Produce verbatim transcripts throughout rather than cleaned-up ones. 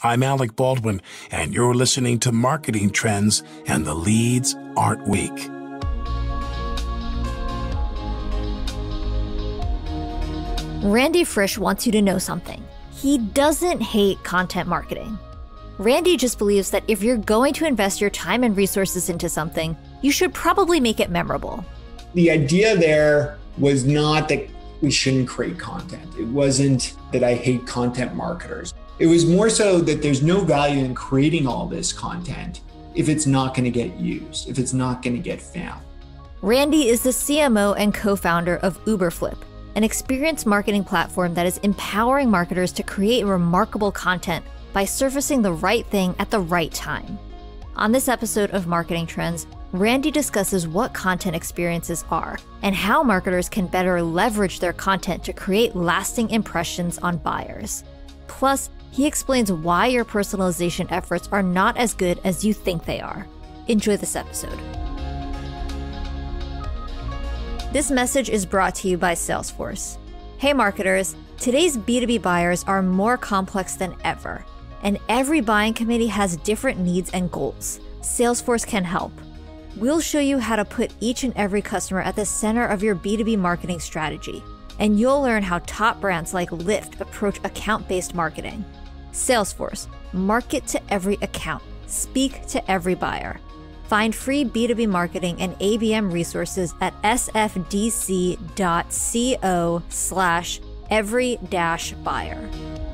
I'm Alec Baldwin, and you're listening to Marketing Trends, and the leads aren't weak. Randy Frisch wants you to know something. He doesn't hate content marketing. Randy just believes that if you're going to invest your time and resources into something, you should probably make it memorable. The idea there was not that we shouldn't create content. It wasn't that I hate content marketers. It was more so that there's no value in creating all this content if it's not going to get used, if it's not going to get found. Randy is the C M O and co-founder of Uberflip, an experience marketing platform that is empowering marketers to create remarkable content by surfacing the right thing at the right time. On this episode of Marketing Trends, Randy discusses what content experiences are and how marketers can better leverage their content to create lasting impressions on buyers. Plus, he explains why your personalization efforts are not as good as you think they are. Enjoy this episode. This message is brought to you by Salesforce. Hey marketers, today's B two B buyers are more complex than ever, and every buying committee has different needs and goals. Salesforce can help. We'll show you how to put each and every customer at the center of your B two B marketing strategy, and you'll learn how top brands like Lyft approach account-based marketing. Salesforce, market to every account, speak to every buyer. Find free B two B marketing and A B M resources at sfdc.co slash every dash buyer.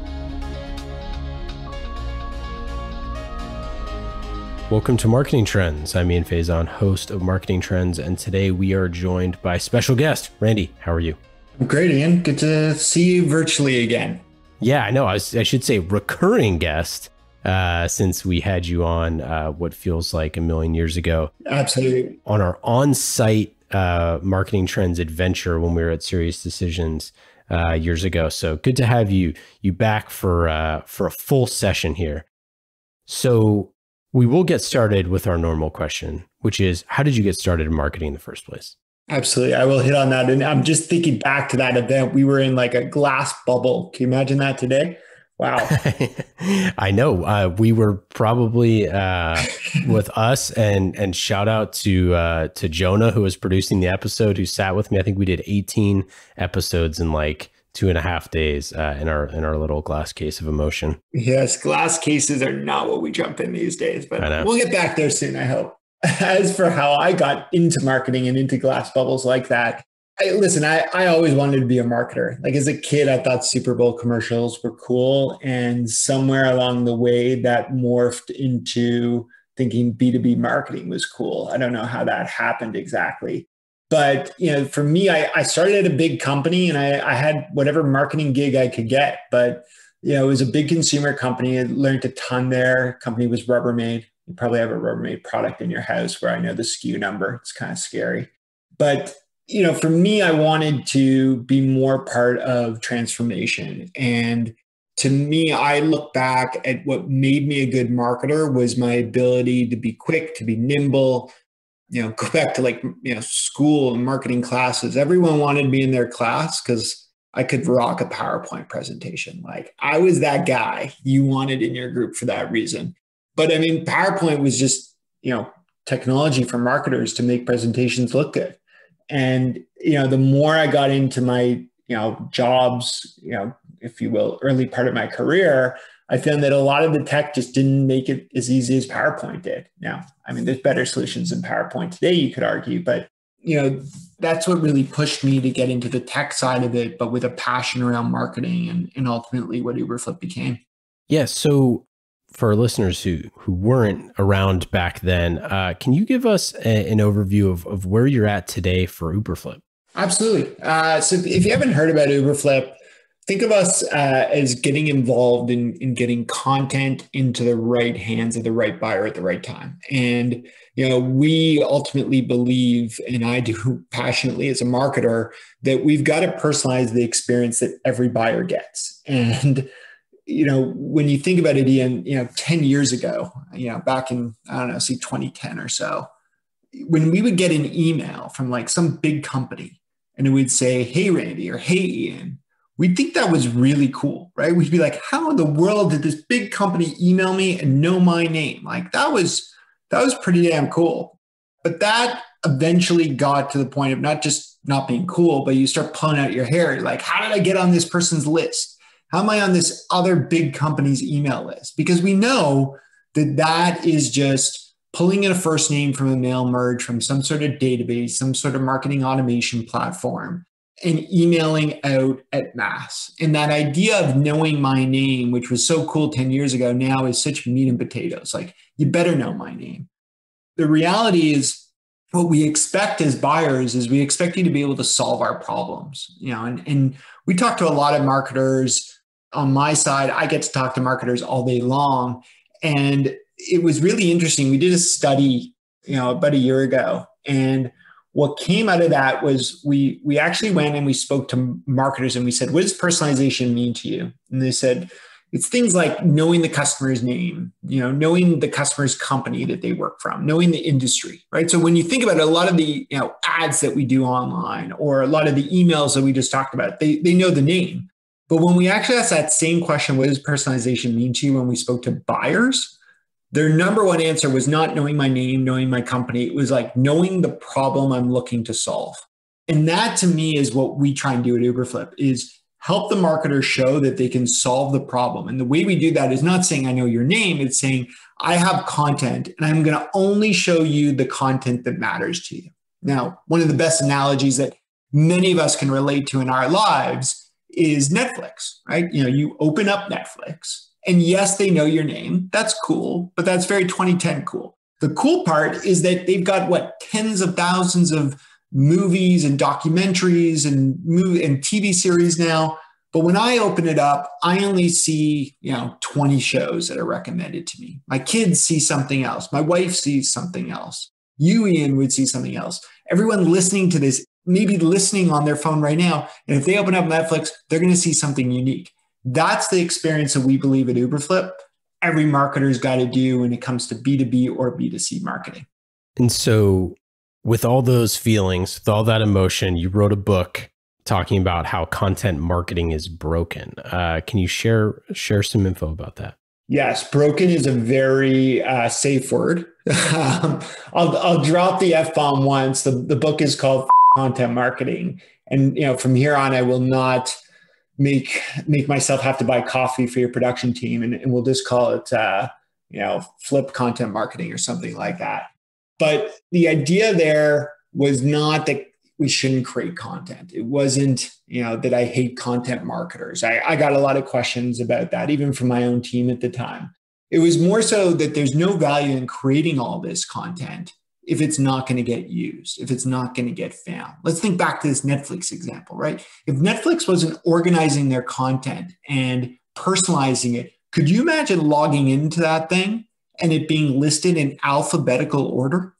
Welcome to Marketing Trends. I'm Ian Faison, host of Marketing Trends, and today we are joined by special guest, Randy. How are you? I'm great, Ian. Good to see you virtually again. Yeah, I know. I, was, I should say recurring guest, uh, since we had you on uh, what feels like a million years ago. Absolutely. On our on-site uh, Marketing Trends adventure when we were at Serious Decisions uh, years ago. So good to have you you back for uh, for a full session here. So we will get started with our normal question, which is, how did you get started in marketing in the first place? Absolutely. I will hit on that. And I'm just thinking back to that event. We were in like a glass bubble. Can you imagine that today? Wow. I know. Uh, we were probably uh, with us, and and shout out to uh, to Jonah, who was producing the episode, who sat with me. I think we did eighteen episodes in like two and a half days uh, in our in our little glass case of emotion. Yes, glass cases are not what we jump in these days, but we'll get back there soon, I hope. As for how I got into marketing and into glass bubbles like that, I, listen, I, I always wanted to be a marketer. Like as a kid, I thought Super Bowl commercials were cool. And somewhere along the way that morphed into thinking B two B marketing was cool. I don't know how that happened exactly. But you know, for me, I, I started at a big company and I, I had whatever marketing gig I could get. But you know, it was a big consumer company. I learned a ton there. Company was Rubbermaid. You probably have a Rubbermaid product in your house where I know the S K U number. It's kind of scary. But, you know, for me, I wanted to be more part of transformation. And to me, I look back at what made me a good marketer was my ability to be quick, to be nimble, you know, go back to like, you know, school and marketing classes. Everyone wanted me in their class because I could rock a PowerPoint presentation. Like I was that guy you wanted in your group for that reason. But I mean, PowerPoint was just, you know, technology for marketers to make presentations look good. And, you know, the more I got into my, you know, jobs, you know, if you will, early part of my career, I found that a lot of the tech just didn't make it as easy as PowerPoint did. Now, I mean, there's better solutions than PowerPoint today, you could argue, but, you know, that's what really pushed me to get into the tech side of it, but with a passion around marketing and, and ultimately what Uberflip became. Yeah. So for our listeners who who weren't around back then, uh, can you give us a, an overview of, of where you're at today for Uberflip? Absolutely. Uh, so if you haven't heard about Uberflip, think of us uh, as getting involved in, in getting content into the right hands of the right buyer at the right time. And, you know, we ultimately believe, and I do passionately as a marketer, that we've got to personalize the experience that every buyer gets. And you know, when you think about it, Ian, you know, ten years ago, you know, back in, I don't know, say twenty ten or so, when we would get an email from like some big company and it would say, hey, Randy, or hey, Ian, we'd think that was really cool, right? We'd be like, how in the world did this big company email me and know my name? Like that was, that was pretty damn cool. But that eventually got to the point of not just not being cool, but you start pulling out your hair. You're like, how did I get on this person's list? How am I on this other big company's email list? Because we know that that is just pulling in a first name from a mail merge from some sort of database, some sort of marketing automation platform, and emailing out at mass. And that idea of knowing my name, which was so cool ten years ago, now is such meat and potatoes. Like, you better know my name. The reality is, what we expect as buyers is we expect you to be able to solve our problems. You know, and, and we talk to a lot of marketers. On my side, I get to talk to marketers all day long. And it was really interesting. We did a study, you know, about a year ago. And what came out of that was we we actually went and we spoke to marketers and we said, what does personalization mean to you? And they said, it's things like knowing the customer's name, you know, knowing the customer's company that they work from, knowing the industry, right? So when you think about it, a lot of the, you know, ads that we do online or a lot of the emails that we just talked about, they, they know the name. But when we actually asked that same question, what does personalization mean to you, when we spoke to buyers, their number one answer was not knowing my name, knowing my company. It was like knowing the problem I'm looking to solve. And that to me is what we try and do at Uberflip, is help the marketer show that they can solve the problem. And the way we do that is not saying I know your name, it's saying I have content and I'm going to only show you the content that matters to you. Now, one of the best analogies that many of us can relate to in our lives is Netflix, right? You know, you open up Netflix and yes, they know your name. That's cool, but that's very twenty ten cool. The cool part is that they've got what, tens of thousands of movies and documentaries and movie and T V series now. But when I open it up, I only see, you know, twenty shows that are recommended to me. My kids see something else. My wife sees something else. You, Ian, would see something else. Everyone listening to this, maybe listening on their phone right now. And if they open up Netflix, they're going to see something unique. That's the experience that we believe at Uberflip every marketer's got to do when it comes to B two B or B two C marketing. And so with all those feelings, with all that emotion, you wrote a book talking about how content marketing is broken. Uh, can you share share some info about that? Yes, broken is a very uh, safe word. um, I'll, I'll drop the F-bomb once. The, the book is called Content Marketing. And you know, from here on, I will not make make myself have to buy coffee for your production team. And, and we'll just call it, uh, you know, Flip Content Marketing or something like that. But the idea there was not that we shouldn't create content. It wasn't, you know, that I hate content marketers. I, I got a lot of questions about that, even from my own team at the time. It was more so that there's no value in creating all this content if it's not going to get used, if it's not going to get found. Let's think back to this Netflix example, right? If Netflix wasn't organizing their content and personalizing it, could you imagine logging into that thing and it being listed in alphabetical order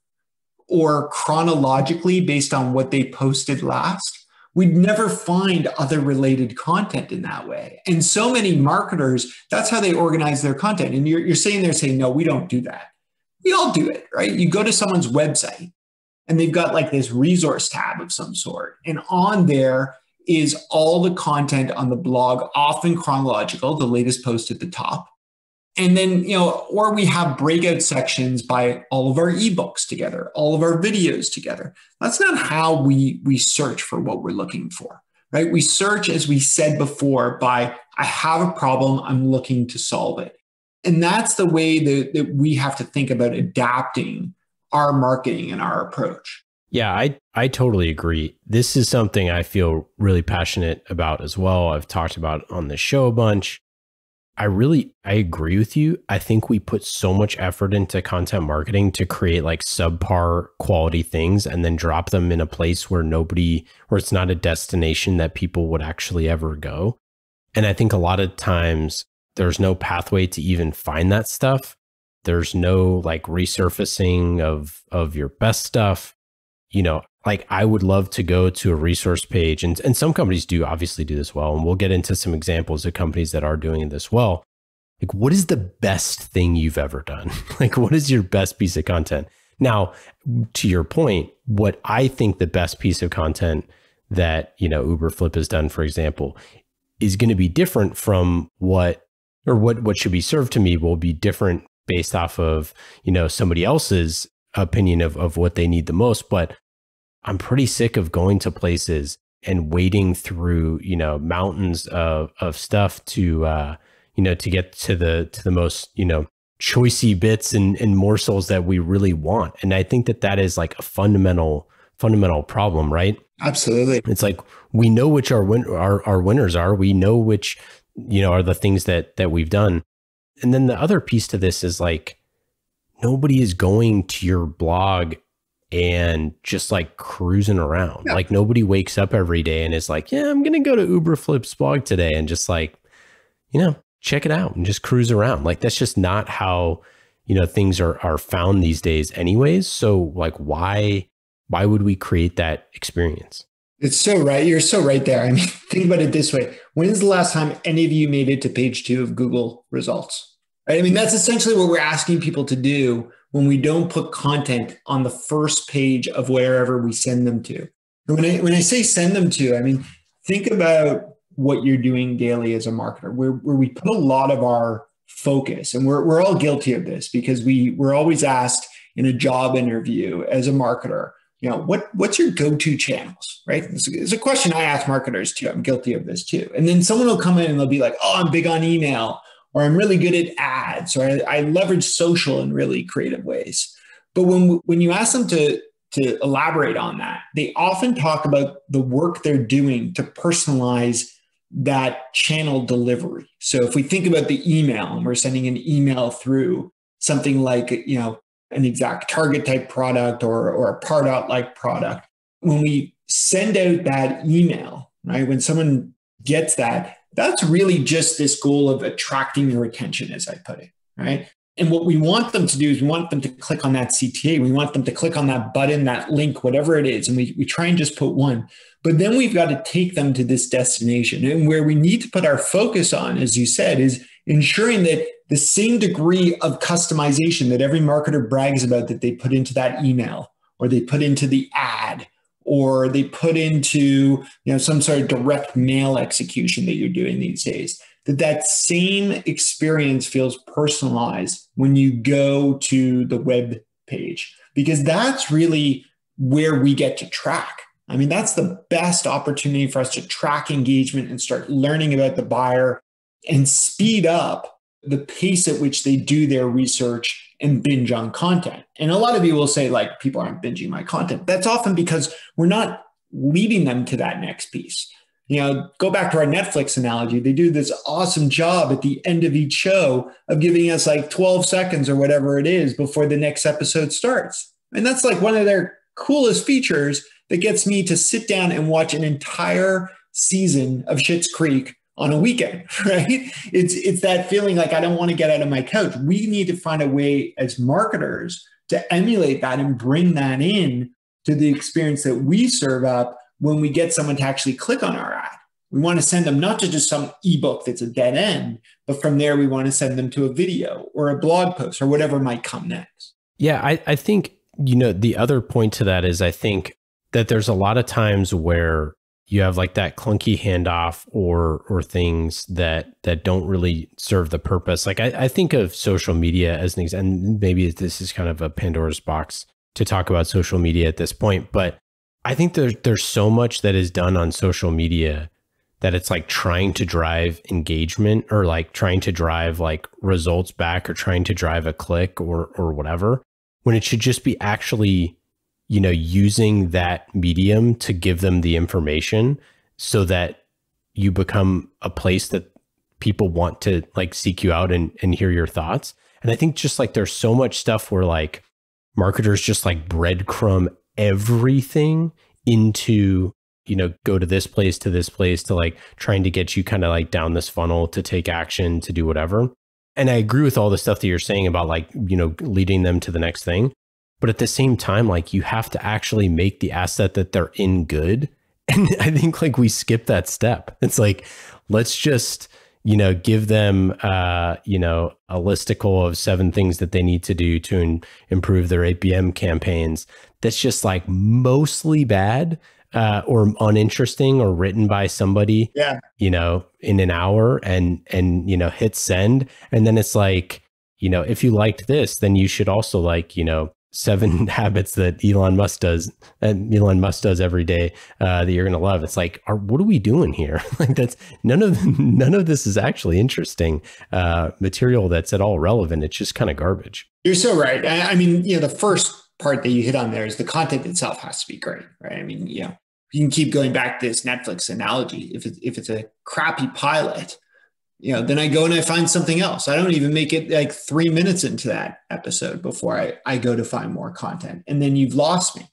or chronologically based on what they posted last? We'd never find other related content in that way. And so many marketers, that's how they organize their content. And you're, you're sitting there saying, no, we don't do that. We all do it, right? You go to someone's website and they've got like this resource tab of some sort. And on there is all the content on the blog, often chronological, the latest post at the top. And then, you know, or we have breakout sections by all of our ebooks together, all of our videos together. That's not how we, we search for what we're looking for, right? We search, as we said before, by I have a problem, I'm looking to solve it. And that's the way that, that we have to think about adapting our marketing and our approach. Yeah, I, I totally agree. This is something I feel really passionate about as well. I've talked about on the show a bunch. I really, I agree with you. I think we put so much effort into content marketing to create like subpar quality things and then drop them in a place where nobody, where it's not a destination that people would actually ever go. And I think a lot of times there's no pathway to even find that stuff. There's no like resurfacing of, of your best stuff. You know, like I would love to go to a resource page, and, and some companies do obviously do this well. And we'll get into some examples of companies that are doing this well. Like, what is the best thing you've ever done? Like, what is your best piece of content? Now, to your point, what I think the best piece of content that, you know, Uberflip has done, for example, is going to be different from what, or what, what should be served to me will be different based off of, you know, somebody else's opinion of, of what they need the most. But I'm pretty sick of going to places and wading through, you know, mountains of, of stuff to, uh, you know, to get to the, to the most, you know, choicey bits and, and morsels that we really want. And I think that that is like a fundamental, fundamental problem, right? Absolutely. It's like, we know which our win our, our winners are. We know which, you know, are the things that, that we've done. And then the other piece to this is like, nobody is going to your blog and just like cruising around. Yeah. Like nobody wakes up every day and is like, yeah, I'm going to go to Uberflip's blog today and just like, you know, check it out and just cruise around. Like, that's just not how, you know, things are, are found these days anyways. So like, why, why would we create that experience? It's so right. You're so right there. I mean, think about it this way. When's the last time any of you made it to page two of Google results? Right? I mean, that's essentially what we're asking people to do when we don't put content on the first page of wherever we send them to. And when I, when I say send them to, I mean, think about what you're doing daily as a marketer, where, where we put a lot of our focus, and we're, we're all guilty of this because we, we're always asked in a job interview as a marketer, you know, what, what's your go-to channels, right? It's a question I ask marketers too. I'm guilty of this too. And then someone will come in and they'll be like, oh, I'm big on email, or I'm really good at ads, or I, I leverage social in really creative ways. But when, when you ask them to, to elaborate on that, they often talk about the work they're doing to personalize that channel delivery. So if we think about the email and we're sending an email through something like, you know, an exact target type product or, or a Pardot like product, when we send out that email, right, when someone gets that, that's really just this goal of attracting their attention, as I put it, right? And what we want them to do is we want them to click on that C T A. We want them to click on that button, that link, whatever it is. And we, we try and just put one. But then we've got to take them to this destination. And where we need to put our focus on, as you said, is ensuring that the same degree of customization that every marketer brags about that they put into that email, or they put into the ad, or they put into, you know, some sort of direct mail execution that you're doing these days, that that same experience feels personalized when you go to the web page, because that's really where we get to track. I mean, that's the best opportunity for us to track engagement and start learning about the buyer and speed up the pace at which they do their research and binge on content. And a lot of you will say, like, people aren't binging my content. That's often because we're not leading them to that next piece. You know, go back to our Netflix analogy. They do this awesome job at the end of each show of giving us like twelve seconds or whatever it is before the next episode starts. And that's like one of their coolest features that gets me to sit down and watch an entire season of Schitt's Creek on a weekend, right? It's, it's that feeling like I don't want to get out of my couch. We need to find a way as marketers to emulate that and bring that in to the experience that we serve up when we get someone to actually click on our ad. We want to send them not to just some ebook that's a dead end, but from there, we want to send them to a video or a blog post or whatever might come next. Yeah, I, I think, you know, the other point to that is I think that there's a lot of times where you have like that clunky handoff or or things that that don't really serve the purpose. Like I, I think of social media as an example, and maybe this is kind of a Pandora's box to talk about social media at this point, but I think there's there's so much that is done on social media that it's like trying to drive engagement or like trying to drive like results back or trying to drive a click or or whatever, when it should just be actually, you know, using that medium to give them the information so that you become a place that people want to like seek you out and, and hear your thoughts. And I think just like there's so much stuff where like marketers just like breadcrumb everything into, you know, go to this place, to this place, to like trying to get you kind of like down this funnel to take action, to do whatever. And I agree with all the stuff that you're saying about like, you know, leading them to the next thing. But at the same time, like you have to actually make the asset that they're in good. And I think like we skip that step. It's like, let's just, you know, give them, uh, you know, a listicle of seven things that they need to do to in, improve their A B M campaigns. That's just like mostly bad. uh, or uninteresting or written by somebody, yeah. you know, in an hour and, and, you know, hit send. And then it's like, you know, if you liked this, then you should also like, you know, seven habits that Elon Musk does and Elon Musk does every day uh, that you're going to love. It's like, are, what are we doing here? Like that's none of, none of this is actually interesting uh, material that's at all relevant. It's just kind of garbage. You're so right. I, I mean, you know, the first part that you hit on there is the content itself has to be great, right? I mean, you know, you can keep going back to this Netflix analogy. If it's, if it's a crappy pilot, you know, then I go and I find something else. I don't even make it like three minutes into that episode before I, I go to find more content. And then you've lost me.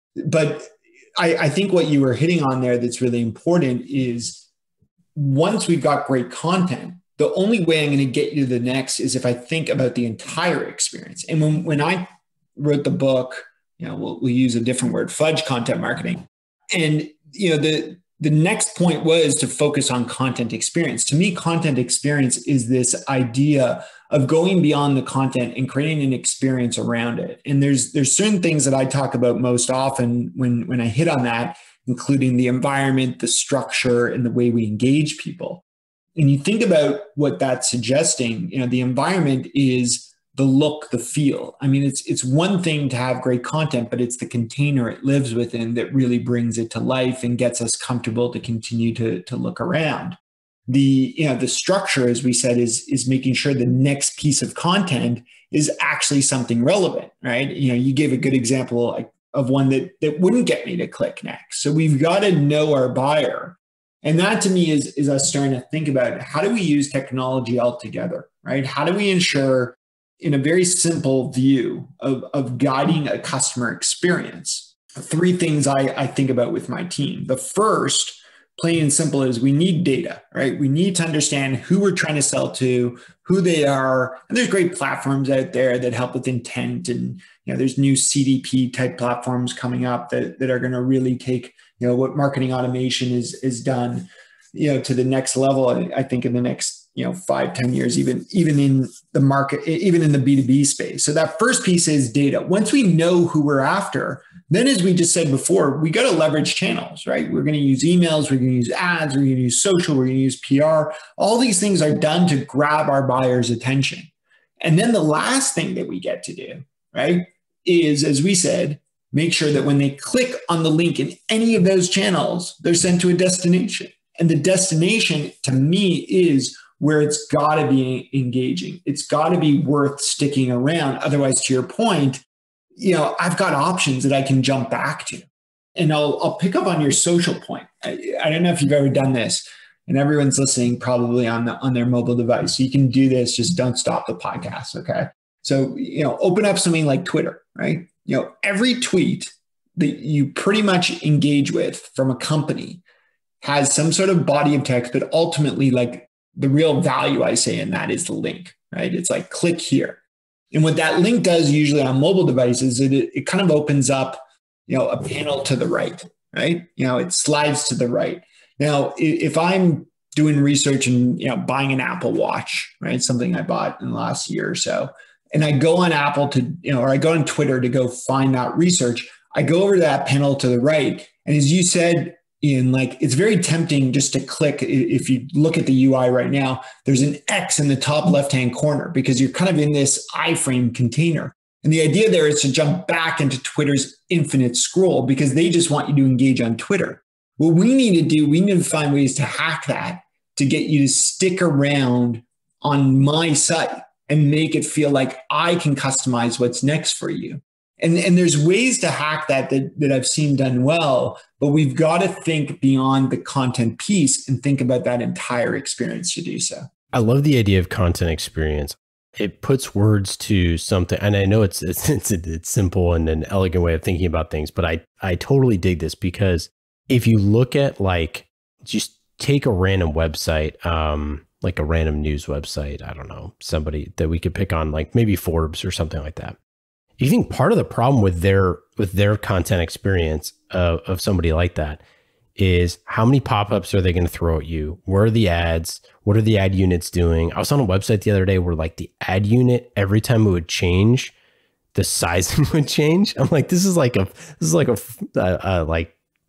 But I, I think what you were hitting on there that's really important is once we've got great content, the only way I'm going to get you to the next is if I think about the entire experience. And when, when I wrote the book, you know, we'll, we'll use a different word, Fudge Content Marketing. And, you know, the, The next point was to focus on content experience. To me, content experience is this idea of going beyond the content and creating an experience around it. And there's there's certain things that I talk about most often when, when I hit on that, including the environment, the structure, and the way we engage people. And you think about what that's suggesting, you know, the environment is the look, the feel. I mean, it's it's one thing to have great content, but it's the container it lives within that really brings it to life and gets us comfortable to continue to, to look around. The, you know, the structure, as we said, is, is making sure the next piece of content is actually something relevant, right? You know, you gave a good example like, of one that, that wouldn't get me to click next. So we've got to know our buyer. And that to me is, is us starting to think about how do we use technology altogether, right? How do we ensure in a very simple view of, of guiding a customer experience, three things I, I think about with my team. The first, plain and simple, is we need data, right? We need to understand who we're trying to sell to, who they are. And there's great platforms out there that help with intent. And, you know, there's new C D P type platforms coming up that, that are going to really take, you know, what marketing automation is, is done, you know, to the next level. I think in the next, you know, five, ten years, even, even in the market, even in the B two B space. So that first piece is data. Once we know who we're after, then as we just said before, we got to leverage channels, right? We're going to use emails, we're going to use ads, we're going to use social, we're going to use P R. All these things are done to grab our buyer's attention. And then the last thing that we get to do, right, is, as we said, make sure that when they click on the link in any of those channels, they're sent to a destination. And the destination to me is where it's got to be engaging. It's got to be worth sticking around. Otherwise, to your point, you know, I've got options that I can jump back to. And I'll, I'll pick up on your social point. I, I don't know if you've ever done this, and everyone's listening probably on the, on their mobile device. So you can do this, just don't stop the podcast, okay? So, you know, open up something like Twitter, right? You know, every tweet that you pretty much engage with from a company has some sort of body of text, but ultimately, like, the real value I say in that is the link, right? It's like, click here. And what that link does usually on mobile devices, it, it kind of opens up, you know, a panel to the right, right? You know, it slides to the right. Now, if I'm doing research and, you know, buying an Apple Watch, right? Something I bought in the last year or so, and I go on Apple to, you know, or I go on Twitter to go find that research, I go over to that panel to the right. And as you said, Ian, like, it's very tempting just to click. If you look at the U I right now, there's an X in the top left-hand corner because you're kind of in this iframe container. And the idea there is to jump back into Twitter's infinite scroll because they just want you to engage on Twitter. What we need to do, we need to find ways to hack that to get you to stick around on my site and make it feel like I can customize what's next for you. And, and there's ways to hack that, that that I've seen done well, but we've got to think beyond the content piece and think about that entire experience to do so. I love the idea of content experience. It puts words to something, and I know it's it's it's, it's simple and an elegant way of thinking about things, but I I totally dig this because if you look at, like, just take a random website, um, like a random news website, I don't know, somebody that we could pick on, like maybe Forbes or something like that. You think part of the problem with their with their content experience of, of somebody like that is how many pop-ups are they going to throw at you? Where are the ads? What are the ad units doing? I was on a website the other day where, like, the ad unit, every time it would change, the sizing would change. I'm like, this is like a this is like a uh, uh, like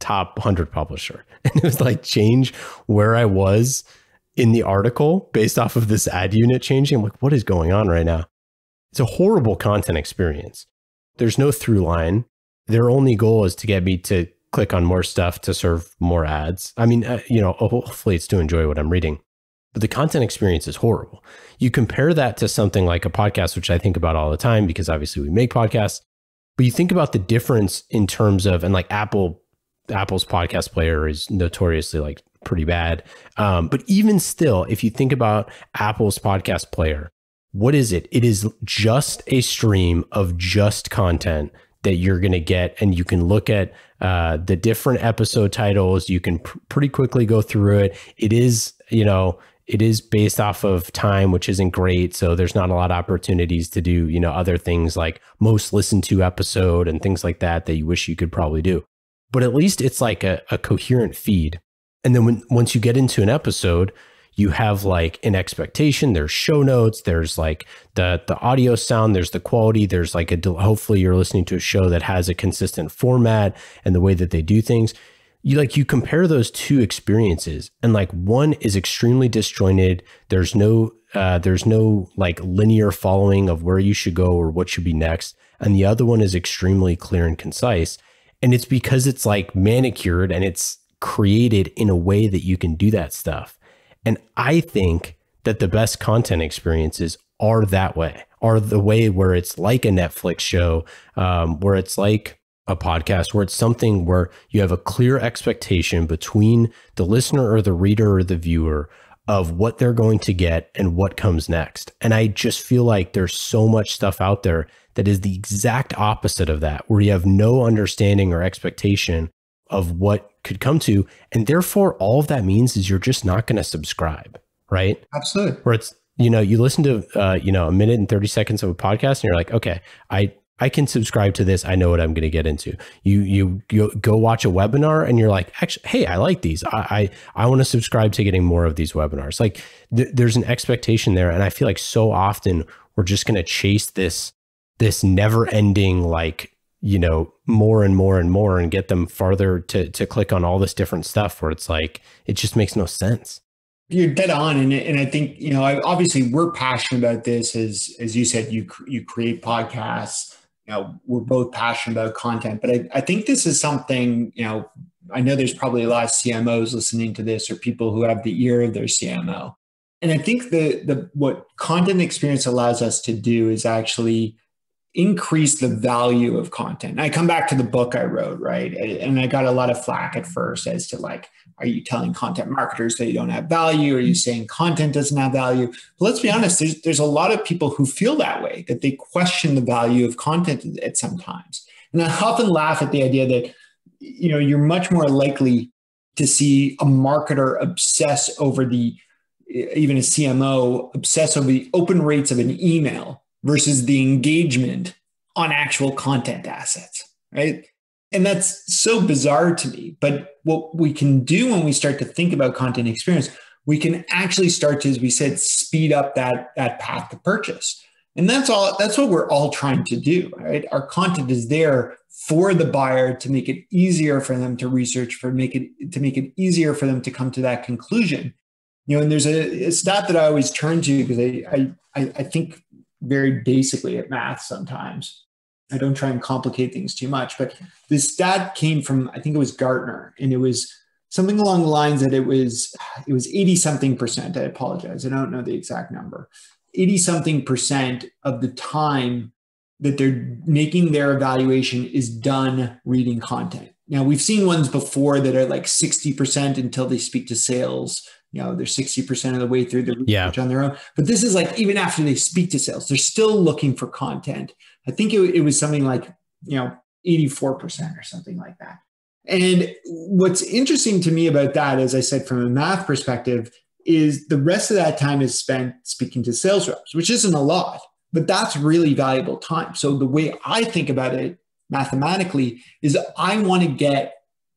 top one hundred publisher. And it was like change where I was in the article based off of this ad unit changing. I'm like, what is going on right now? It's a horrible content experience. There's no through line. Their only goal is to get me to click on more stuff to serve more ads. I mean, uh, you know, hopefully it's to enjoy what I'm reading, but the content experience is horrible. You compare that to something like a podcast, which I think about all the time because obviously we make podcasts, but you think about the difference in terms of, and like Apple, Apple's podcast player is notoriously like pretty bad. Um, but even still, if you think about Apple's podcast player, what is it? It is just a stream of just content that you're going to get, and you can look at uh, the different episode titles. You can pr- pretty quickly go through it. It is, you know, it is based off of time, which isn't great. So there's not a lot of opportunities to do, you know, other things like most listened to episode and things like that that you wish you could probably do. But at least it's like a, a coherent feed. And then when once you get into an episode, you have like an expectation, there's show notes, there's like the the audio sound, there's the quality, there's like a, hopefully you're listening to a show that has a consistent format and the way that they do things. You like, you compare those two experiences and like one is extremely disjointed. There's no, uh, there's no like linear following of where you should go or what should be next. And the other one is extremely clear and concise. And it's because it's like manicured and it's created in a way that you can do that stuff. And I think that the best content experiences are that way, are the way where it's like a Netflix show, um, where it's like a podcast, where it's something where you have a clear expectation between the listener or the reader or the viewer of what they're going to get and what comes next. And I just feel like there's so much stuff out there that is the exact opposite of that, where you have no understanding or expectation of what could come to. And therefore, all of that means is you're just not going to subscribe, right? Absolutely. Where it's, you know, you listen to, uh, you know, a minute and thirty seconds of a podcast and you're like, okay, I, I can subscribe to this. I know what I'm going to get into. You, you, you go watch a webinar and you're like, actually, hey, I like these. I, I, I want to subscribe to getting more of these webinars. Like th- there's an expectation there. And I feel like so often we're just going to chase this, this never ending, like, you know, more and more and more and get them farther to, to click on all this different stuff where it's like, it just makes no sense. You're dead on. And, and I think, you know, I, obviously we're passionate about this. As, as you said, you, you create podcasts, you know, we're both passionate about content, but I, I think this is something, you know, I know there's probably a lot of C M Os listening to this or people who have the ear of their C M O. And I think the, the, what content experience allows us to do is actually increase the value of content. I come back to the book I wrote, right? And I got a lot of flack at first as to like, are you telling content marketers that you don't have value? Are you saying content doesn't have value? But let's be honest, there's, there's a lot of people who feel that way, that they question the value of content at some times. And I often laugh at the idea that, you know, you're much more likely to see a marketer obsess over the, even a C M O obsess over the open rates of an email versus the engagement on actual content assets, right? And that's so bizarre to me. But what we can do when we start to think about content experience, we can actually start to, as we said, speed up that, that path to purchase. And that's all, that's what we're all trying to do, right? Our content is there for the buyer to make it easier for them to research, for make it to make it easier for them to come to that conclusion. You know, and there's a, a stat that I always turn to because I, I, I think very basically at math sometimes. I don't try and complicate things too much, but this stat came from, I think it was Gartner, and it was something along the lines that it was, it was eighty something percent. I apologize. I don't know the exact number. eighty something percent of the time that they're making their evaluation is done reading content. Now we've seen ones before that are like sixty percent until they speak to sales. You know, they're sixty percent of the way through the research yeah. on their own. But this is like, even after they speak to sales, they're still looking for content. I think it, it was something like, you know, eighty-four percent or something like that. And what's interesting to me about that, as I said, from a math perspective, is the rest of that time is spent speaking to sales reps, which isn't a lot, but that's really valuable time. So the way I think about it mathematically is I want to get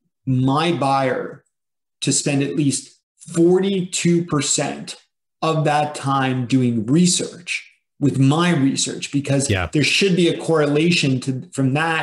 my buyer to spend at least forty-two percent of that time doing research with my research, because yeah. there should be a correlation to from that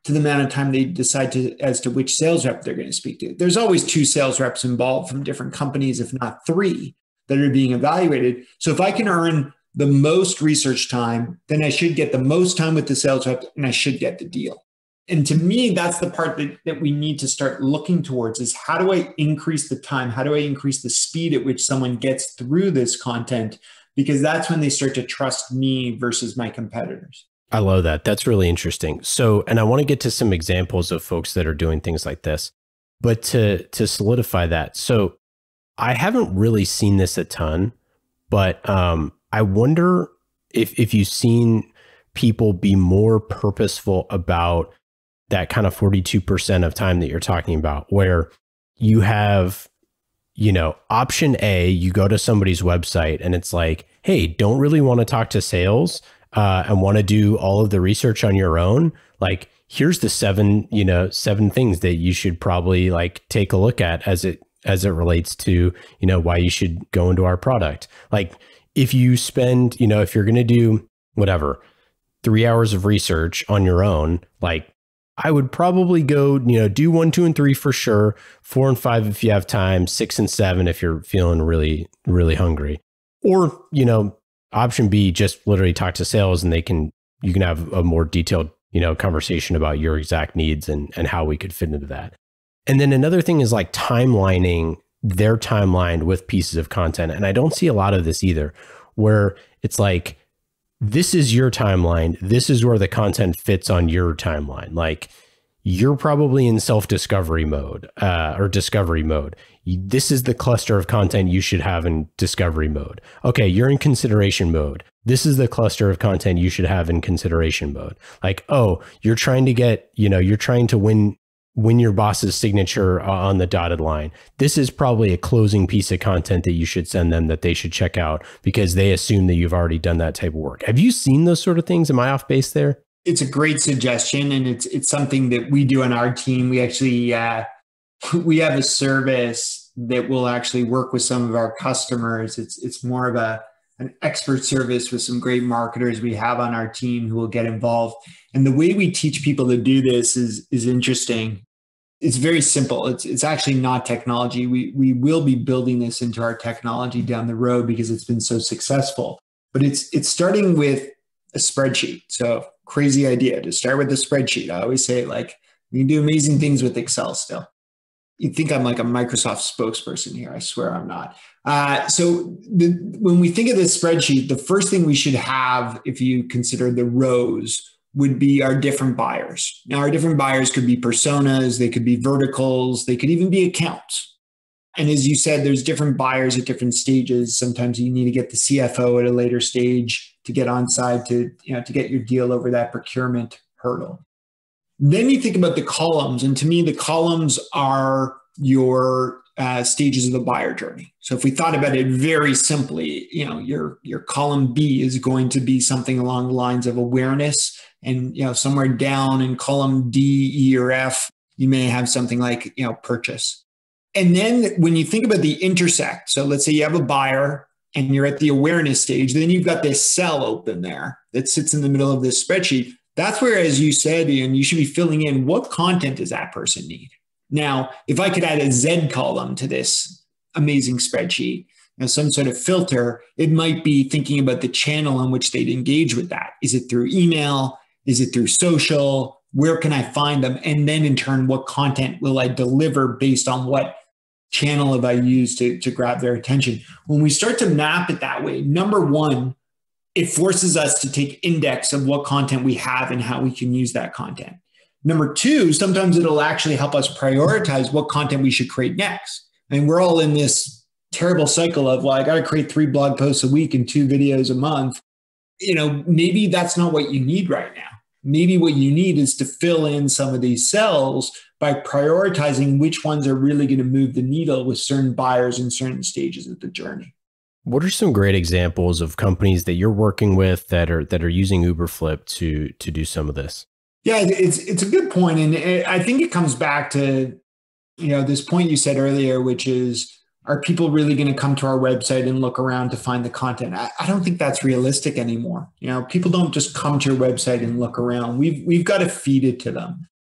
to the amount of time they decide to as to which sales rep they're going to speak to. There's always two sales reps involved from different companies, if not three, that are being evaluated. So if I can earn the most research time, then I should get the most time with the sales rep and I should get the deal. And to me, that's the part that, that we need to start looking towards is how do I increase the time? How do I increase the speed at which someone gets through this content? Because that's when they start to trust me versus my competitors. I love that. That's really interesting. So, and I want to get to some examples of folks that are doing things like this, but to, to solidify that. So I haven't really seen this a ton, but um, I wonder if, if you've seen people be more purposeful about that kind of forty-two percent of time that you're talking about, where you have, you know, option A, you go to somebody's website and it's like, hey, don't really want to talk to sales uh, and want to do all of the research on your own. Like, here's the seven, you know, seven things that you should probably like take a look at as it, as it relates to, you know, why you should go into our product. Like if you spend, you know, if you're going to do whatever, three hours of research on your own, like I would probably go, you know, do one, two, and three for sure. Four and five if you have time, six and seven if you're feeling really, really hungry. Or, you know, option B, just literally talk to sales and they can, you can have a more detailed, you know, conversation about your exact needs and, and how we could fit into that. And then another thing is like timelining their timeline with pieces of content. And I don't see a lot of this either, where it's like, this is your timeline. This is where the content fits on your timeline. Like you're probably in self-discovery mode uh, or discovery mode. This is the cluster of content you should have in discovery mode. Okay, you're in consideration mode. This is the cluster of content you should have in consideration mode. Like, oh, you're trying to get, you know, you're trying to win win your boss's signature on the dotted line. This is probably a closing piece of content that you should send them that they should check out because they assume that you've already done that type of work. Have you seen those sort of things? Am I off base there? It's a great suggestion. And it's, it's something that we do on our team. We actually, uh, we have a service that will actually work with some of our customers. It's, it's more of a, an expert service with some great marketers we have on our team who will get involved. And the way we teach people to do this is, is interesting. It's very simple. It's it's actually not technology. We we will be building this into our technology down the road because it's been so successful. But it's it's starting with a spreadsheet. So crazy idea to start with a spreadsheet. I always say like we can do amazing things with Excel still. You'd think I'm like a Microsoft spokesperson here. I swear I'm not. Uh, so the, when we think of this spreadsheet, the first thing we should have, if you consider the rows, would be our different buyers. Now, our different buyers could be personas, they could be verticals, they could even be accounts. And as you said, there's different buyers at different stages. Sometimes you need to get the C F O at a later stage to get on side to, you know, to get your deal over that procurement hurdle. Then you think about the columns. And to me, the columns are your uh, stages of the buyer journey. So if we thought about it very simply, you know, your, your column B is going to be something along the lines of awareness. And, you know, somewhere down in column D, E, or F, you may have something like, you know, purchase. And then when you think about the intersect, so let's say you have a buyer and you're at the awareness stage, then you've got this cell open there that sits in the middle of this spreadsheet. That's where, as you said, Ian, you should be filling in what content does that person need. Now, if I could add a Z column to this amazing spreadsheet, you know, some sort of filter, it might be thinking about the channel in which they'd engage with that. Is it through email? Is it through social? Where can I find them? And then in turn, what content will I deliver based on what channel have I used to, to grab their attention? When we start to map it that way, number one, it forces us to take index of what content we have and how we can use that content. Number two, sometimes it'll actually help us prioritize what content we should create next. I mean, we're all in this terrible cycle of, well, I got to create three blog posts a week and two videos a month. You know, maybe that's not what you need right now. Maybe what you need is to fill in some of these cells by prioritizing which ones are really going to move the needle with certain buyers in certain stages of the journey. What are some great examples of companies that you're working with that are that are using Uberflip to to do some of this? Yeah, it's it's a good point, and it, I think it comes back to, you know, this point you said earlier, which is, are people really going to come to our website and look around to find the content? I, I don't think that's realistic anymore. You know, people don't just come to your website and look around. We've we've got to feed it to them.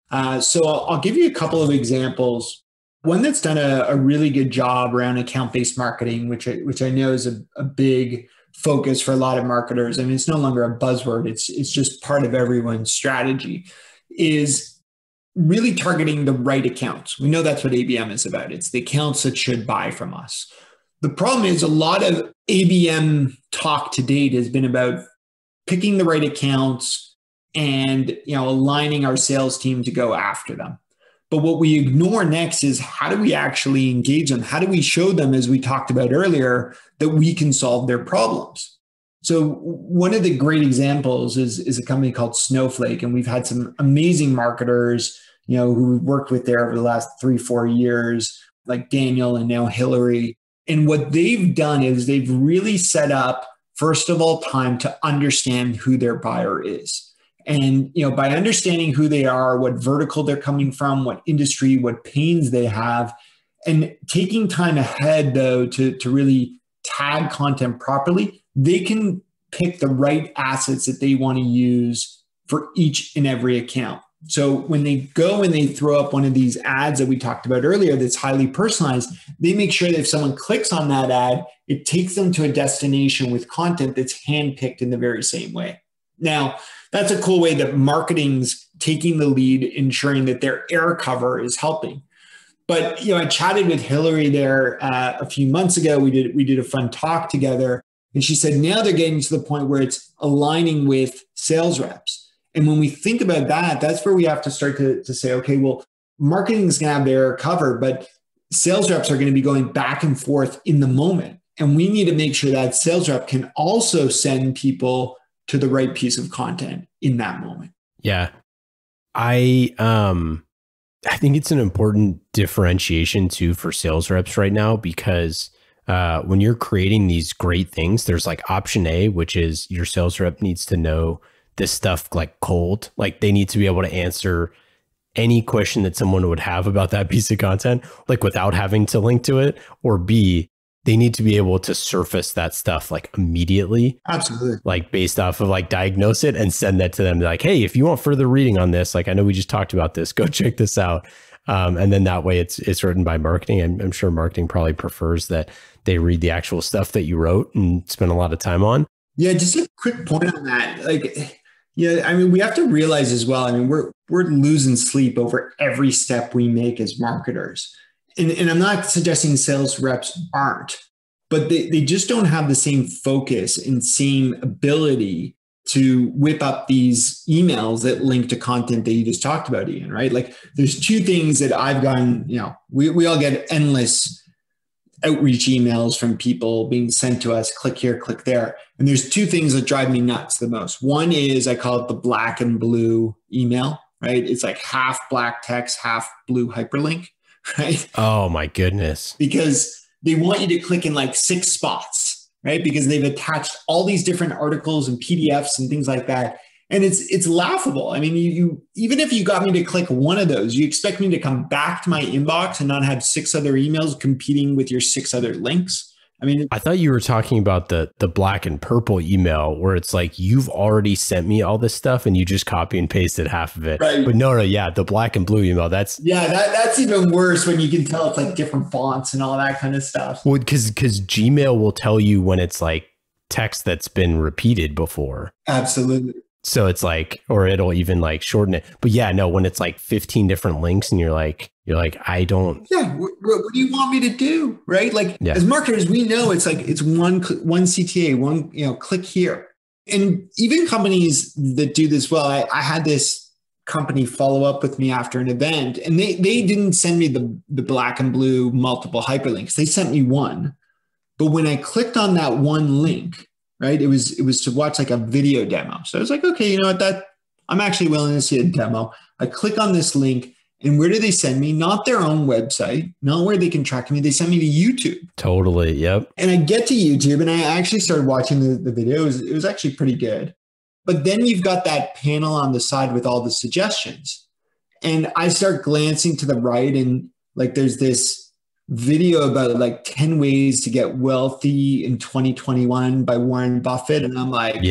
Uh, so I'll, I'll give you a couple of examples. One that's done a, a really good job around account-based marketing, which I, which I know is a, a big focus for a lot of marketers. I mean, it's no longer a buzzword. It's, it's just part of everyone's strategy, is really targeting the right accounts. We know that's what A B M is about. It's the accounts that should buy from us. The problem is a lot of A B M talk to date has been about picking the right accounts and, you know, aligning our sales team to go after them. But what we ignore next is how do we actually engage them? How do we show them, as we talked about earlier, that we can solve their problems? So one of the great examples is, is a company called Snowflake. And we've had some amazing marketers, you know, who we've worked with there over the last three, four years, like Daniel and now Hillary. And what they've done is they've really set up, first of all, time to understand who their buyer is. And, you know, by understanding who they are, what vertical they're coming from, what industry, what pains they have, and taking time ahead, though, to, to really tag content properly, they can pick the right assets that they want to use for each and every account. So when they go and they throw up one of these ads that we talked about earlier that's highly personalized, they make sure that if someone clicks on that ad, it takes them to a destination with content that's handpicked in the very same way. Now, that's a cool way that marketing's taking the lead, ensuring that their air cover is helping. But, you know, I chatted with Hillary there uh, a few months ago. We did we did a fun talk together, and she said now they're getting to the point where it's aligning with sales reps. And when we think about that, that's where we have to start to, to say, okay, well, marketing is going to have their cover, but sales reps are going to be going back and forth in the moment. And we need to make sure that sales rep can also send people to the right piece of content in that moment. Yeah. I um I think it's an important differentiation too for sales reps right now, because uh, when you're creating these great things, there's like option A, which is your sales rep needs to know this stuff like cold. Like they need to be able to answer any question that someone would have about that piece of content, like without having to link to it. Or B, they need to be able to surface that stuff like immediately. Absolutely. Like based off of like diagnose it and send that to them. They're like, hey, if you want further reading on this, like I know we just talked about this, go check this out. Um, and then that way it's it's written by marketing. I'm, I'm sure marketing probably prefers that they read the actual stuff that you wrote and spend a lot of time on. Yeah, just a quick point on that. Like, yeah, I mean, we have to realize as well, I mean, we're we're losing sleep over every step we make as marketers. And, and I'm not suggesting sales reps aren't, but they, they just don't have the same focus and same ability to whip up these emails that link to content that you just talked about, Ian, right? Like there's two things that I've gotten, you know, we, we all get endless outreach emails from people being sent to us, click here, click there. And there's two things that drive me nuts the most. One is I call it the black and blue email, right? It's like half black text, half blue hyperlink. Right? Oh my goodness. Because they want you to click in like six spots, right? Because they've attached all these different articles and P D Fs and things like that. And it's it's laughable. I mean, you, you even if you got me to click one of those, you expect me to come back to my inbox and not have six other emails competing with your six other links. I mean, I thought you were talking about the the black and purple email where it's like, you've already sent me all this stuff and you just copy and pasted half of it. Right. But no, no, yeah, the black and blue email, that's... Yeah, that, that's even worse when you can tell it's like different fonts and all that kind of stuff. Well, because because Gmail will tell you when it's like text that's been repeated before. Absolutely. So it's like, or it'll even like shorten it. But yeah, no, when it's like fifteen different links and you're like, you're like, I don't. Yeah. What, what do you want me to do? Right. Like yeah. As marketers, we know it's like, it's one, one C T A, one, you know, click here. And even companies that do this well, I, I had this company follow up with me after an event and they, they didn't send me the, the black and blue multiple hyperlinks. They sent me one. But when I clicked on that one link, right, it was it was to watch like a video demo. So I was like, okay, you know what, that I'm actually willing to see a demo. I click on this link, and where do they send me? Not their own website, not where they can track me. They send me to YouTube. Totally, yep. And I get to YouTube, and I actually started watching the, the video. It was, it was actually pretty good. But then you've got that panel on the side with all the suggestions. And I start glancing to the right, and like there's this video about like ten ways to get wealthy in twenty twenty-one by Warren Buffett. And I'm like, yep.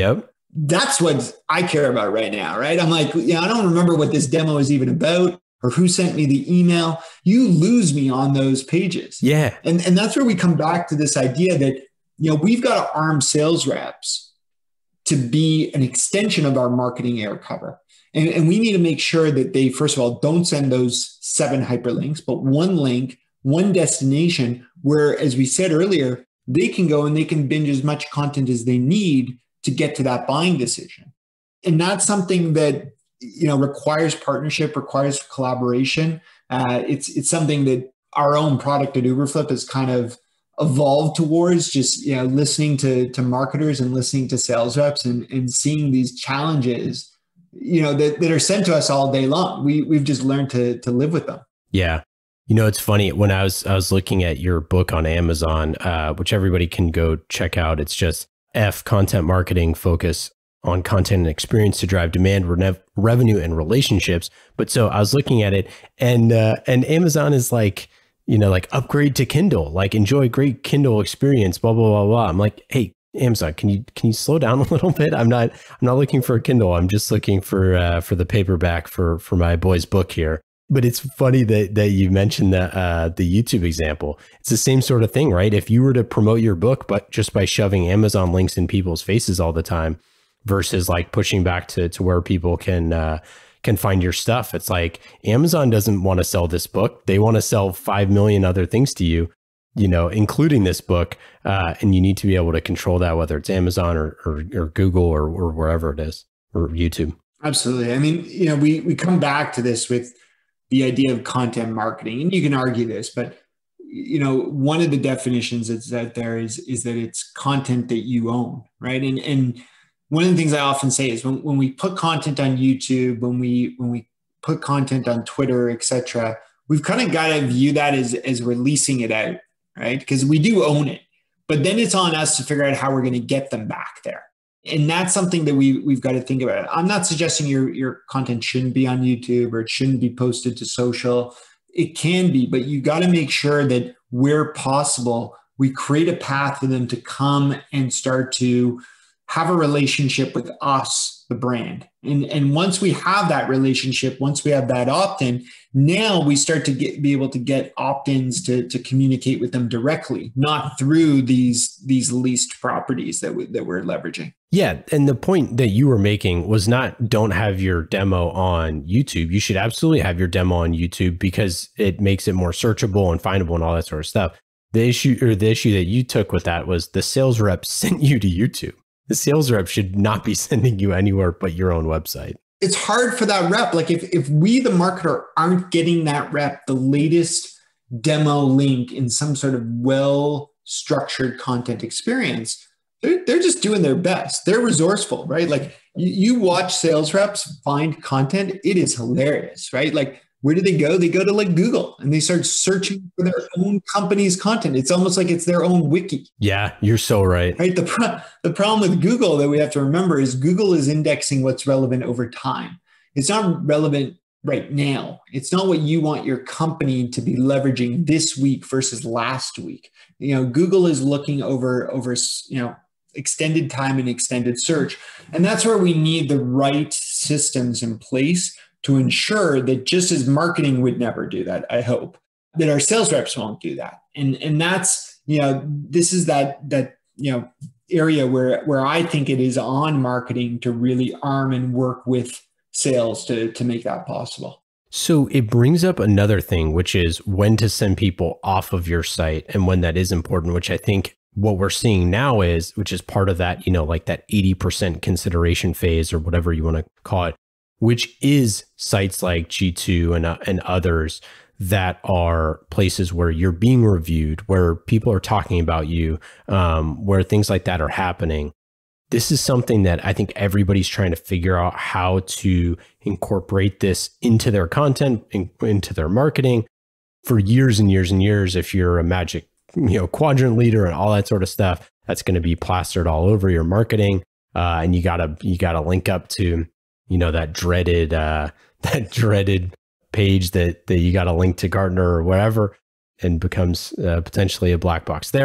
That's what I care about right now, right? I'm like, yeah, I don't remember what this demo is even about or who sent me the email. You lose me on those pages. Yeah. And, and that's where we come back to this idea that, you know, we've got to arm sales reps to be an extension of our marketing air cover. And, and we need to make sure that they, first of all, don't send those seven hyperlinks, but one link, one destination where, as we said earlier, they can go and they can binge as much content as they need to get to that buying decision. And that's something that, you know, requires partnership, requires collaboration. Uh, it's it's something that our own product at Uberflip has kind of evolved towards, just, you know, listening to, to marketers and listening to sales reps and, and seeing these challenges, you know, that, that are sent to us all day long. We, we've just learned to, to live with them. Yeah. You know, it's funny, when I was I was looking at your book on Amazon, uh, which everybody can go check out. It's just F Content Marketing, Focus on Content and Experience to Drive Demand, Re- Revenue, and Relationships. But so I was looking at it, and uh, and Amazon is like, you know, like upgrade to Kindle, like enjoy great Kindle experience, blah, blah, blah, blah. I'm like, hey, Amazon, can you can you slow down a little bit? I'm not I'm not looking for a Kindle. I'm just looking for uh, for the paperback for for my boy's book here. But it's funny that that you mentioned the uh, the YouTube example. It's the same sort of thing, right? If you were to promote your book, but just by shoving Amazon links in people's faces all the time, versus like pushing back to to where people can uh, can find your stuff, it's like Amazon doesn't want to sell this book. They want to sell five million other things to you, you know, including this book. Uh, and you need to be able to control that, whether it's Amazon or or, or Google or, or wherever it is, or YouTube. Absolutely. I mean, you know, we we come back to this with the idea of content marketing, and you can argue this, but, you know, one of the definitions that's out there is, is that it's content that you own, right? And, and one of the things I often say is when, when we put content on YouTube, when we, when we put content on Twitter, et cetera, we've kind of got to view that as, as releasing it out, right? Because we do own it, but then it's on us to figure out how we're going to get them back there. And that's something that we, we've got to think about. I'm not suggesting your, your content shouldn't be on YouTube or it shouldn't be posted to social. It can be, but you got to make sure that where possible, we create a path for them to come and start to have a relationship with us, the brand. And, and once we have that relationship, once we have that opt-in, now we start to get, be able to get opt-ins to, to communicate with them directly, not through these, these leased properties that, we, that we're leveraging. Yeah. And the point that you were making was not don't have your demo on YouTube. You should absolutely have your demo on YouTube because it makes it more searchable and findable and all that sort of stuff. The issue or the issue that you took with that was the sales rep sent you to YouTube. The sales rep should not be sending you anywhere but your own website. It's hard for that rep. Like if, if we, the marketer, aren't getting that rep the latest demo link in some sort of well-structured content experience, they're, they're just doing their best. They're resourceful, right? Like you, you watch sales reps find content. It is hilarious, right? Like where do they go? They go to like Google and they start searching for their own company's content. It's almost like it's their own wiki. Yeah, you're so right. Right. The, pro- the problem with Google that we have to remember is Google is indexing what's relevant over time. It's not relevant right now. It's not what you want your company to be leveraging this week versus last week. You know, Google is looking over, over, you know, extended time and extended search. And that's where we need the right systems in place to ensure that, just as marketing would never do that, I hope, that our sales reps won't do that. And and that's, you know, this is that, that, you know, area where, where I think it is on marketing to really arm and work with sales to, to make that possible. So it brings up another thing, which is when to send people off of your site and when that is important, which I think what we're seeing now is, which is part of that, you know, like that eighty percent consideration phase or whatever you want to call it, which is sites like G two and, uh, and others that are places where you're being reviewed, where people are talking about you, um, where things like that are happening. This is something that I think everybody's trying to figure out how to incorporate this into their content, in, into their marketing for years and years and years. If you're a Magic, you know, quadrant leader and all that sort of stuff, that's going to be plastered all over your marketing. Uh, and you gotta, you gotta link up to, you know, that dreaded, uh, that dreaded page that, that you got to link to Gartner or whatever, and becomes uh, potentially a black box there.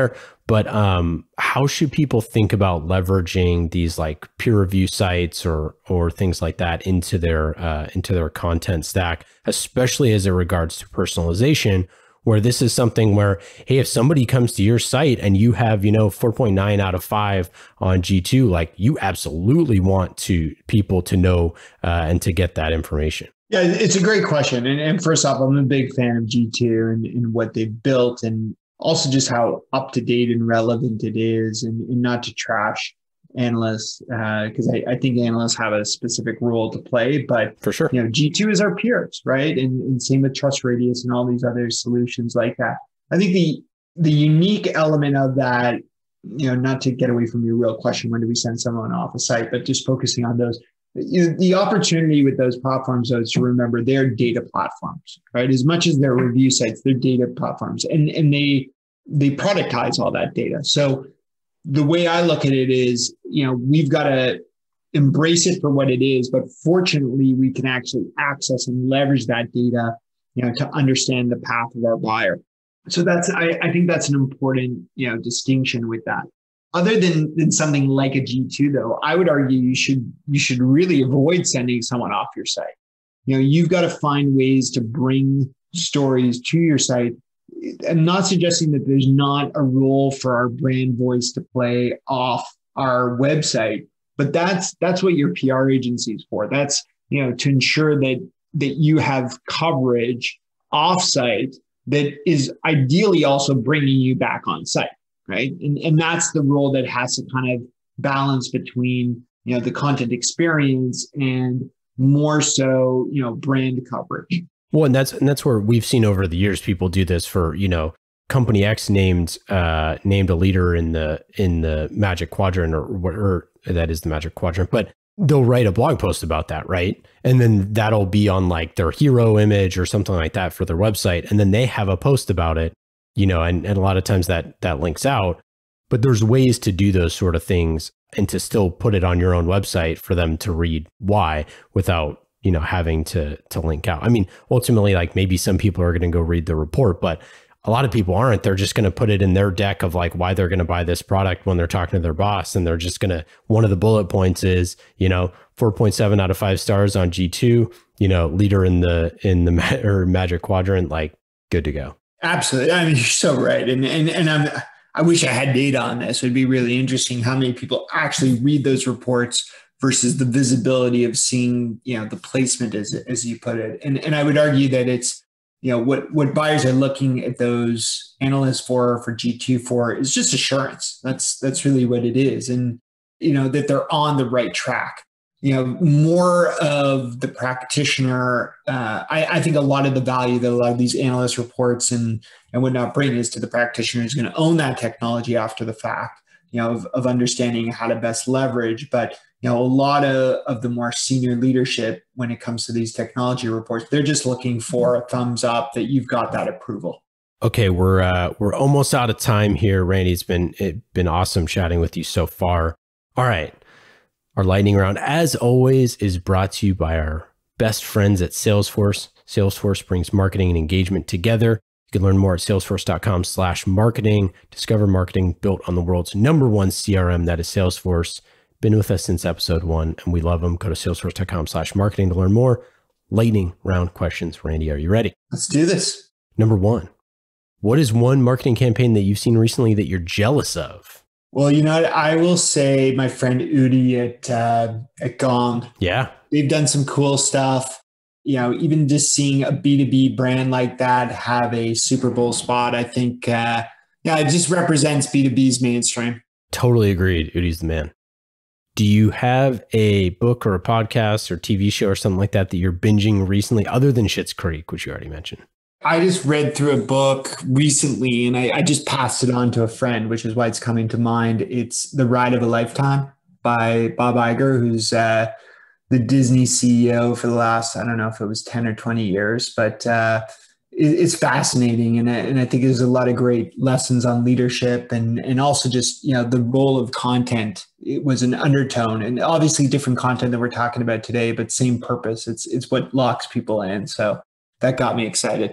But um, how should people think about leveraging these like peer review sites or or things like that into their uh, into their content stack, especially as it regards to personalization? Where this is something where, hey, if somebody comes to your site and you have, you know, four point nine out of five on G two, like you absolutely want to people to know uh, and to get that information. Yeah, it's a great question. And, and first off, I'm a big fan of G two and, and what they've built, and also just how up to date and relevant it is, and, and not to trash analysts, because uh, I, I think analysts have a specific role to play. But for sure, you know, G two is our peers, right? And, and same with Trust Radius and all these other solutions like that. I think the the unique element of that, you know, not to get away from your real question, when do we send someone off a site, but just focusing on those. You know, the opportunity with those platforms, though, is to remember they're data platforms, right? As much as they're review sites, they're data platforms, and and they they productize all that data. So the way I look at it is, you know, we've got to embrace it for what it is, but fortunately, we can actually access and leverage that data, you know, to understand the path of our buyer. So that's I, I think that's an important, you know, distinction with that. Other than, than something like a G two, though, I would argue you should you should really avoid sending someone off your site. You know, you've got to find ways to bring stories to your site. I'm not suggesting that there's not a role for our brand voice to play off our website, but that's that's what your P R agency is for. That's, you know, to ensure that that you have coverage offsite that is ideally also bringing you back on site. Right. And, and that's the role that has to kind of balance between, you know, the content experience and more so, you know, brand coverage. Well, and that's and that's where we've seen over the years people do this for, you know, company X named uh, named a leader in the in the Magic Quadrant, or or that is the Magic Quadrant, but they'll write a blog post about that, right? And then that'll be on like their hero image or something like that for their website, and then they have a post about it. You know, and, and a lot of times that that links out, but there's ways to do those sort of things and to still put it on your own website for them to read why without, you know, having to to link out. I mean, ultimately, like maybe some people are going to go read the report, but a lot of people aren't. They're just going to put it in their deck of like why they're going to buy this product when they're talking to their boss. And they're just going to, one of the bullet points is, you know, four point seven out of five stars on G two, you know, leader in the, in the ma- or Magic Quadrant, like good to go. Absolutely. I mean, you're so right. And, and, and I'm, I wish I had data on this. It would be really interesting how many people actually read those reports versus the visibility of seeing, you know, the placement as, as you put it. And, and I would argue that it's, you know, what, what buyers are looking at those analysts for, for G two for is just assurance. That's, that's really what it is. And, you know, that they're on the right track. You know, more of the practitioner, uh, I, I think a lot of the value that a lot of these analyst reports and, and whatnot bring is to the practitioner who's going to own that technology after the fact, you know, of, of understanding how to best leverage. But, you know, a lot of, of the more senior leadership when it comes to these technology reports, they're just looking for a thumbs up that you've got that approval. Okay, we're uh, we're almost out of time here, Randy. It's been it's been awesome chatting with you so far. All right. Our lightning round, as always, is brought to you by our best friends at Salesforce. Salesforce brings marketing and engagement together. You can learn more at salesforce.com slash marketing. Discover marketing built on the world's number one C R M, that is Salesforce. Been with us since episode one, and we love them. Go to salesforce.com slash marketing to learn more. Lightning round questions. Randy, are you ready? Let's do this. Number one, what is one marketing campaign that you've seen recently that you're jealous of? Well, you know, I will say my friend Udi at uh, at Gong. Yeah. They've done some cool stuff. You know, even just seeing a B two B brand like that have a Super Bowl spot, I think, uh, yeah, it just represents B two B's mainstream. Totally agreed. Udi's the man. Do you have a book or a podcast or T V show or something like that that you're binging recently, other than Schitt's Creek, which you already mentioned? I just read through a book recently, and I, I just passed it on to a friend, which is why it's coming to mind. It's The Ride of a Lifetime by Bob Iger, who's uh, the Disney C E O for the last, I don't know if it was ten or twenty years, but uh, it, it's fascinating. And, and I think there's a lot of great lessons on leadership and, and also just, you know, the role of content. It was an undertone, and obviously different content that we're talking about today, but same purpose. It's, it's what locks people in. So that got me excited.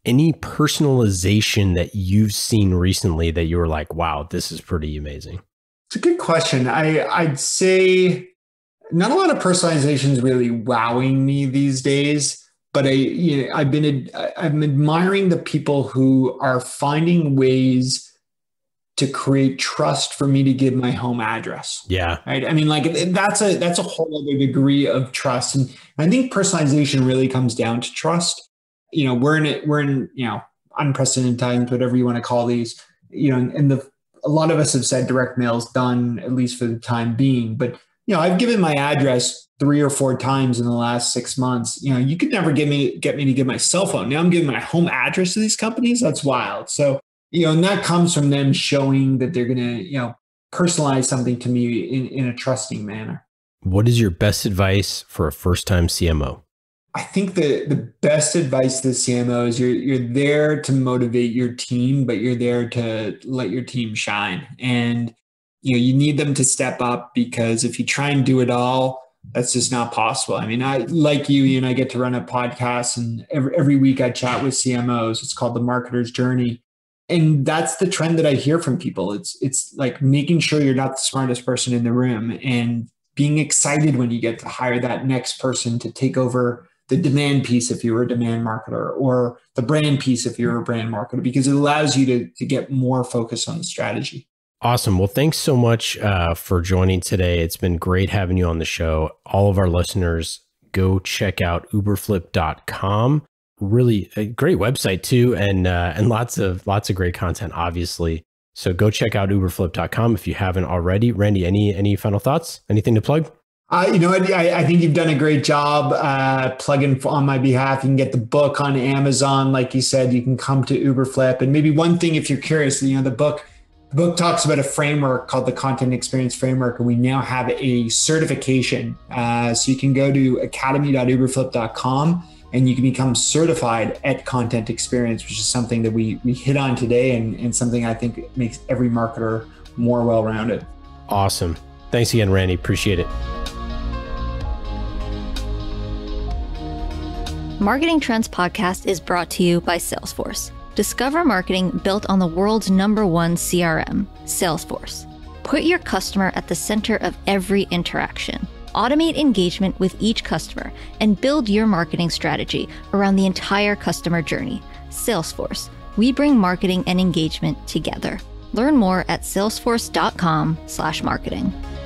any personalization that you've seen recently that you were like, wow, this is pretty amazing? It's a good question. I, I'd say not a lot of personalization is really wowing me these days, but I, you know, I've been, I'm admiring the people who are finding ways to create trust for me to give my home address. Yeah. Right. I mean, like that's a, that's a whole other degree of trust. And I think personalization really comes down to trust. You know, we're in it, we're in, you know, unprecedented times, whatever you want to call these, you know, and the, a lot of us have said direct mail is done, at least for the time being. But, you know, I've given my address three or four times in the last six months. You know, you could never get me, get me to give my cell phone. Now I'm giving my home address to these companies. That's wild. So, you know, and that comes from them showing that they're going to, you know, personalize something to me in, in a trusting manner. What is your best advice for a first-time C M O? I think the, the best advice to the C M O is you're, you're there to motivate your team, but you're there to let your team shine. And, you know, you need them to step up, because if you try and do it all, that's just not possible. I mean, I, like you, you and I get to run a podcast, and every, every week I chat with C M Os. It's called The Marketer's Journey. And that's the trend that I hear from people. It's, it's like making sure you're not the smartest person in the room, and being excited when you get to hire that next person to take over the demand piece if you're a demand marketer, or the brand piece if you're a brand marketer, because it allows you to, to get more focus on the strategy. Awesome. Well, thanks so much uh, for joining today. It's been great having you on the show. All of our listeners, go check out uberflip dot com. Really a great website too, and uh, and lots of lots of great content, obviously. So go check out uberflip dot com if you haven't already. Randy, any any final thoughts? Anything to plug? Uh, you know, I, I think you've done a great job uh, plugging on my behalf. You can get the book on Amazon, like you said. You can come to Uberflip, and maybe one thing, if you're curious, you know, the book the book talks about a framework called the Content Experience Framework, and we now have a certification. Uh, so you can go to academy dot uberflip dot com. and you can become certified at Content Experience, which is something that we, we hit on today, and, and something I think makes every marketer more well-rounded. Awesome. Thanks again, Randy. Appreciate it. Marketing Trends Podcast is brought to you by Salesforce. Discover marketing built on the world's number one C R M, Salesforce. Put your customer at the center of every interaction. Automate engagement with each customer and build your marketing strategy around the entire customer journey. Salesforce. We bring marketing and engagement together. Learn more at salesforce dot com slash marketing.